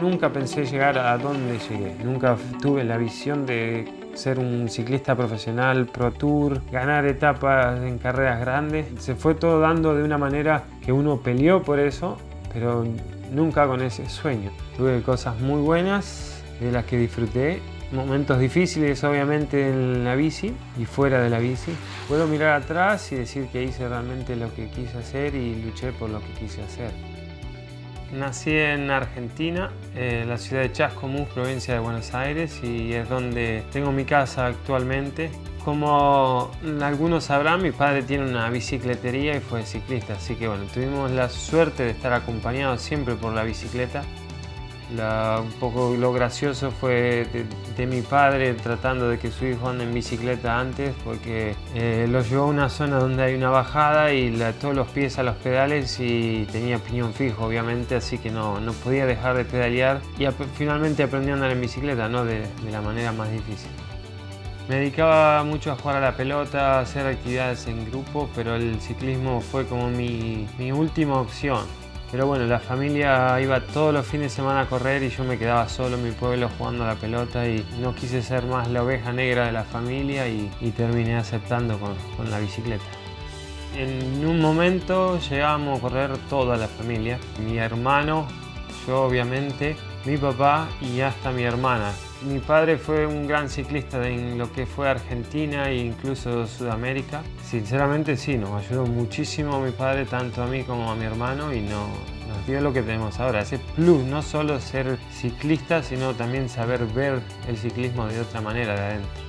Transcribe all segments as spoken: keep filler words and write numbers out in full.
Nunca pensé llegar a donde llegué. Nunca tuve la visión de ser un ciclista profesional, Pro Tour, ganar etapas en carreras grandes. Se fue todo dando de una manera que uno peleó por eso, pero nunca con ese sueño. Tuve cosas muy buenas de las que disfruté. Momentos difíciles obviamente en la bici y fuera de la bici. Puedo mirar atrás y decir que hice realmente lo que quise hacer y luché por lo que quise hacer. Nací en Argentina, en la ciudad de Chascomús, provincia de Buenos Aires, y es donde tengo mi casa actualmente. Como algunos sabrán, mi padre tiene una bicicletería y fue ciclista, así que bueno, tuvimos la suerte de estar acompañados siempre por la bicicleta. La, un poco lo gracioso fue de, de mi padre tratando de que su hijo ande en bicicleta antes, porque eh, lo llevó a una zona donde hay una bajada y le ató los pies a los pedales y tenía piñón fijo obviamente, así que no, no podía dejar de pedalear y ap finalmente aprendió a andar en bicicleta, ¿no? de, de la manera más difícil. Me dedicaba mucho a jugar a la pelota, a hacer actividades en grupo, pero el ciclismo fue como mi, mi última opción. Pero bueno, la familia iba todos los fines de semana a correr y yo me quedaba solo en mi pueblo jugando a la pelota y no quise ser más la oveja negra de la familia y, y terminé aceptando con, con la bicicleta. En un momento llegábamos a correr toda la familia, mi hermano, yo obviamente, mi papá y hasta mi hermana. Mi padre fue un gran ciclista en lo que fue Argentina e incluso Sudamérica. Sinceramente sí, nos ayudó muchísimo mi padre, tanto a mí como a mi hermano, y no, nos dio lo que tenemos ahora. Ese plus, no solo ser ciclista, sino también saber ver el ciclismo de otra manera de adentro.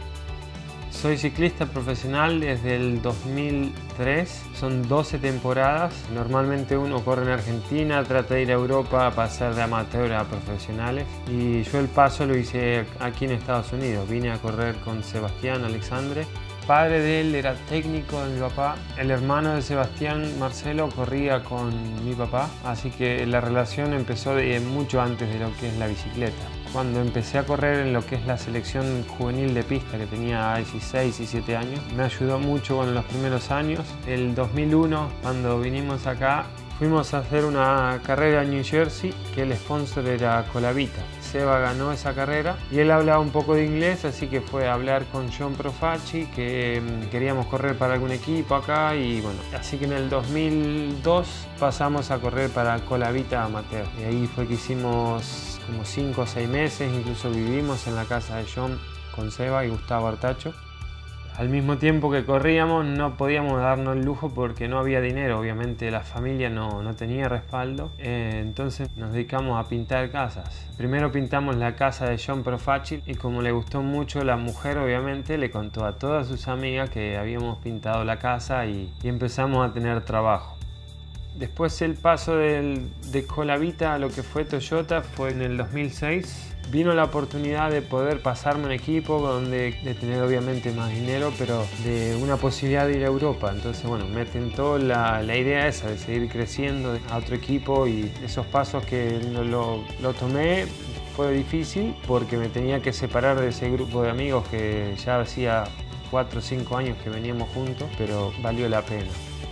Soy ciclista profesional desde el dos mil tres, son doce temporadas. Normalmente uno corre en Argentina, trata de ir a Europa a pasar de amateur a profesionales. Y yo el paso lo hice aquí en Estados Unidos. Vine a correr con Sebastián Alexandre. El padre de él era técnico de mi papá. El hermano de Sebastián, Marcelo, corría con mi papá. Así que la relación empezó de mucho antes de lo que es la bicicleta. Cuando empecé a correr en lo que es la selección juvenil de pista, que tenía dieciséis, diecisiete años, me ayudó mucho con los primeros años. El dos mil uno, cuando vinimos acá, fuimos a hacer una carrera en New Jersey, que el sponsor era Colavita. Seba ganó esa carrera y él hablaba un poco de inglés, así que fue a hablar con John Profaci, que um, queríamos correr para algún equipo acá, y bueno, así que en el dos mil dos pasamos a correr para Colavita Amateur. Y ahí fue que hicimos como cinco o seis meses, incluso vivimos en la casa de John con Seba y Gustavo Artacho. Al mismo tiempo que corríamos no podíamos darnos el lujo porque no había dinero, obviamente la familia no, no tenía respaldo, eh, entonces nos dedicamos a pintar casas. Primero pintamos la casa de John Profaci y como le gustó mucho la mujer, obviamente le contó a todas sus amigas que habíamos pintado la casa y, y empezamos a tener trabajo. Después el paso del, de Colavita a lo que fue Toyota fue en el dos mil seis. Vino la oportunidad de poder pasarme un equipo, donde, de tener obviamente más dinero, pero de una posibilidad de ir a Europa. Entonces, bueno, me tentó la, la idea esa de seguir creciendo a otro equipo, y esos pasos que lo, lo, lo tomé fue difícil porque me tenía que separar de ese grupo de amigos que ya hacía cuatro o cinco años que veníamos juntos, pero valió la pena.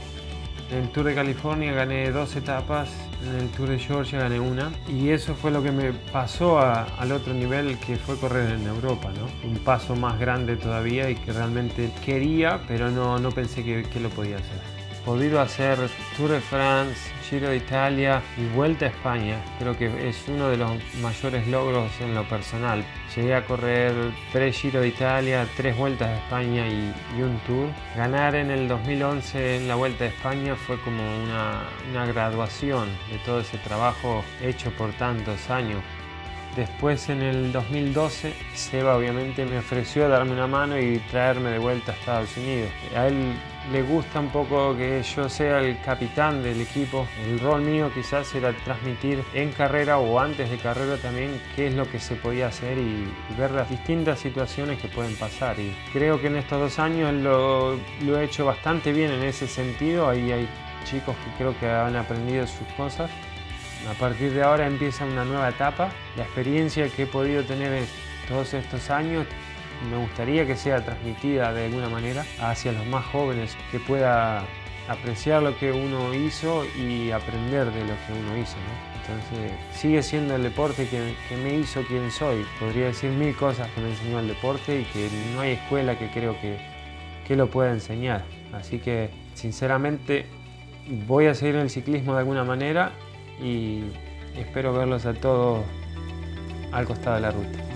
En el Tour de California gané dos etapas, en el Tour de Georgia gané una, y eso fue lo que me pasó a, al otro nivel, que fue correr en Europa, ¿no? Un paso más grande todavía y que realmente quería, pero no, no pensé que, que lo podía hacer. Podido hacer Tour de France, Giro de Italia y Vuelta a España, creo que es uno de los mayores logros en lo personal. Llegué a correr tres Giro de Italia, tres Vueltas a España y, y un Tour. Ganar en el dos mil once en la Vuelta a España fue como una, una graduación de todo ese trabajo hecho por tantos años. Después, en el dos mil doce, Seba obviamente me ofreció darme una mano y traerme de vuelta a Estados Unidos. A él le gusta un poco que yo sea el capitán del equipo. El rol mío quizás era transmitir en carrera o antes de carrera también qué es lo que se podía hacer y ver las distintas situaciones que pueden pasar. Y creo que en estos dos años lo, lo he hecho bastante bien en ese sentido. Ahí hay chicos que creo que han aprendido sus cosas. A partir de ahora empieza una nueva etapa. La experiencia que he podido tener todos estos años me gustaría que sea transmitida de alguna manera hacia los más jóvenes, que pueda apreciar lo que uno hizo y aprender de lo que uno hizo, ¿no? Entonces sigue siendo el deporte que, que me hizo quien soy. Podría decir mil cosas que me enseñó el deporte y que no hay escuela que creo que, que lo pueda enseñar. Así que sinceramente voy a seguir en el ciclismo de alguna manera y espero verlos a todos al costado de la ruta.